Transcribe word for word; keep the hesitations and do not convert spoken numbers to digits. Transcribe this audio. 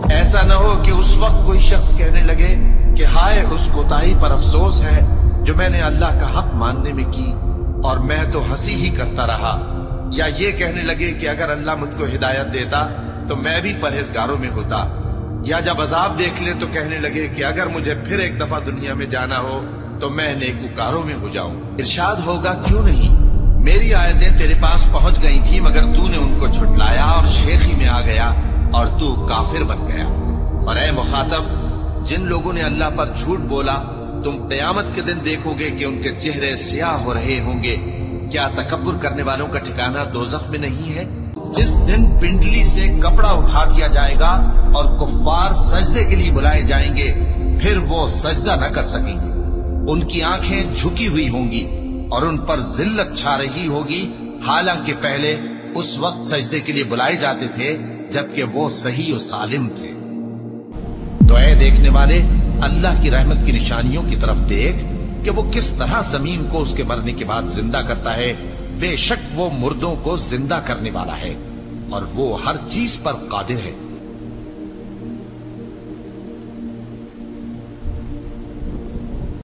ایسا نہ ہو کہ اس وقت کوئی شخص کہنے لگے کہ ہائے اس کوتاہی پر افسوس ہے جو میں نے اللہ کا حق ماننے میں کی اور میں تو ہنسی ہی کرتا رہا، یا یہ کہنے لگے کہ اگر اللہ مجھ کو ہدایت دیتا تو میں بھی پرہیزگاروں میں ہوتا، یا جب عذاب دیکھ لے تو کہنے لگے کہ اگر مجھے پھر ایک دفعہ دنیا میں جانا ہو تو میں نیکوکاروں میں ہو جاؤں۔ ارشاد ہوگا کیوں نہیں، میری آیتیں تیرے پاس پہنچ گئی تھی مگر تو نے ان کو جھٹلایا اور شیخی میں آ گیا اور تو کافر بن گیا۔ اور اے مخاطب، جن لوگوں نے اللہ پر جھوٹ بولا تم قیامت کے دن دیکھو گے کہ ان کے چہرے سیاہ ہو رہے ہوں گے، کیا تکبر کرنے والوں کا ٹھکانہ دوزخ میں نہیں ہے؟ جس دن پنڈلی سے کپڑا اٹھا دیا جائے گا اور کفار سجدے کے لیے بلائے جائیں گے، پھر وہ سجدہ نہ کر سکیں گے، ان کی آنکھیں جھکی ہوئی ہوں گی اور ان پر ذلت چھا رہی ہوگی، حالانکہ پہلے اس وقت سجدے کے لیے بلائے جاتے تھے جبکہ وہ صحیح و سالم تھے۔ تو اے دیکھنے والے، اللہ کی رحمت کی نشانیوں کی طرف دیکھ کہ وہ کس طرح زمین کو اس کے مرنے کے بعد زندہ کرتا ہے، بے شک وہ مردوں کو زندہ کرنے والا ہے اور وہ ہر چیز پر قادر ہے۔